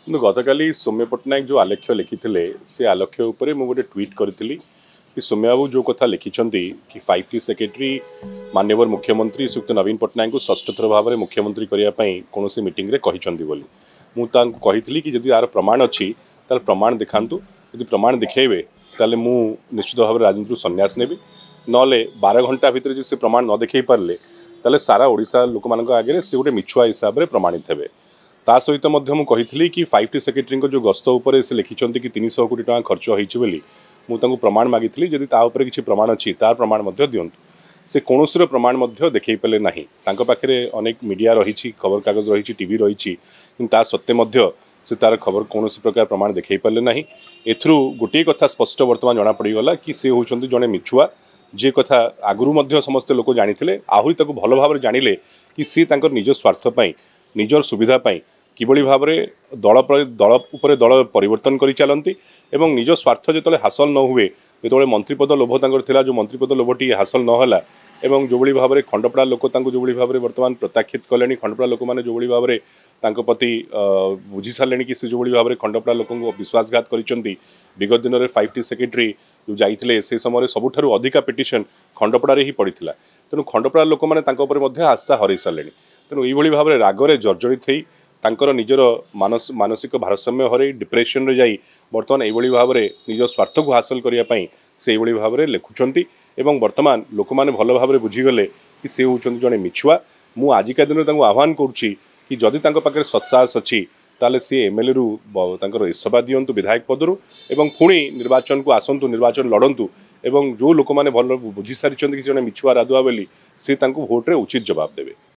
କିନ୍ତୁ ଗତକାଲି ସୌମ୍ୟ ପଟ୍ଟନାୟକ ଯେଉଁ ଆଲେଖ୍ୟ ଲେଖିଥିଲେ ସେ ଆଲେଖ୍ୟ ଉପରେ ମୁଁ ଗୋଟେ ଟ୍ୱିଟ୍ କରିଥିଲି कि सौम्य बाबू जो कथा लिखिं कि 5T सेक्रेटरी माननीय मुख्यमंत्री श्रीयुक्त नवीन पट्टनायक को षष्ठ थर भाव में मुख्यमंत्री करने कौन मीटिंग रे कही मुझे कि जदि यार प्रमाण अच्छी ताल प्रमाण दिखातु यदि प्रमाण दिखेबे ताले मु निश्चित भाव राजनीति संन्यास नेबी नले 12 घंटा भितर से प्रमाण न देखई पारे ताले सारा ओडिशा लोक मान आगे से गोटे मिछुआ हिसाब से प्रमाणित हे ता सहित कही कि 5T सेक्रेटरी जो गस्त उपर से लिखिं कि 300 कोटी टका खर्च होती मुझे प्रमाण मागिली जदि ताऊपर किसी प्रमाण अच्छी तार प्रमाण दिंतु से कौन प्रमाण देखई पारे ना पाखे अनेक मीडिया रही खबर कागज रही टीवी रही सत्वे से तार खबर कौन प्रकार प्रमाण देखई पारे ना एथरू गोटे कथा स्पष्ट बर्तमान जना पड़गला कि सी होती जड़े मिछुआ जी कथा आगुरी समस्ते लोक जानी आहरी भल भाव जानिले कि सी निज स्वार्थपाई निजर सुविधापाई किभली भाव में दल उपर दल परिवर्तन कर चलती एवं निज स्वार्थ जो हासिल न हुए जो मंत्रीपद लोभ था जो मंत्रीपद लोभटी हासिल नहला एवं जो भाव में खंडपड़ा लोक जो भाव में बर्तमान प्रत्याखित कले खंडपड़ा लोक मैंने जो भाव में प्रति बुझी सारे कि जो भाव में खंडपड़ा लोक विश्वासघात कर विगत दिन में 5T सेक्रेटरी जो जाते से समय सबुठ अधिका पिटिशन खंडपड़ा ही पड़ा तेणु खंडपड़ा लोक मैंने आस्था हर सारे तेणु ये भाव में रागरे जर्जरित हो तांकर निजर मानसिक भारसाम्य हर डिप्रेशन रे जाई बर्तमान ये भाव में निज स्वार्थ को हासिल करने से भाव में लिखुंट एवं बर्तमान लोक मैंने भल भाव में बुझीगले कि सी होती जड़े मिछुआ मु आजिका दिन में आह्वान करुच्ची कि जदि पाखे सत्साहस अच्छी ताले सी एमएलए रु इस्तफा दिंतु विधायक पदरु एवं पुणी निर्वाचन को आसतु निर्वाचन लड़तु एवं जो लोक मैंने भल बुझी सारी कि जड़े मिछुआ रादुआ बोली सी भोट्रे उचित जवाब देवे।